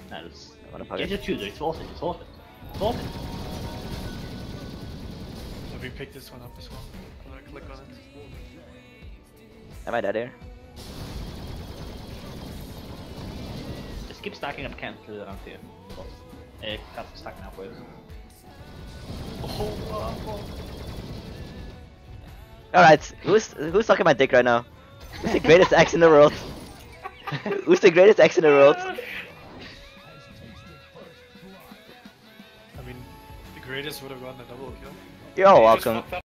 Nej, det Motherfucker. Get your tutor, it's worth it, it's worth it. It's worth it. Let me pick this one up as well. I'm gonna click on it. Am I dead here? Just keep stacking up Kent to the until. Can't stack now, please. Alright, who's sucking my dick right now? Who's the greatest X in the world? Who's the greatest X in the world? I mean, the greatest would have gotten a double kill. You're all You just welcome. fucked up.